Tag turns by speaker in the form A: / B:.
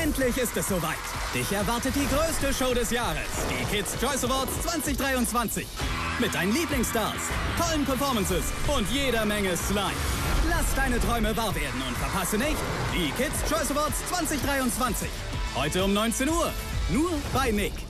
A: Endlich ist es soweit. Dich erwartet die größte Show des Jahres. Die Kids Choice Awards 2023. Mit deinen Lieblingsstars, tollen Performances und jeder Menge Slime. Lass deine Träume wahr werden und verpasse nicht die Kids Choice Awards 2023. Heute um 19 Uhr. Nur bei Nick.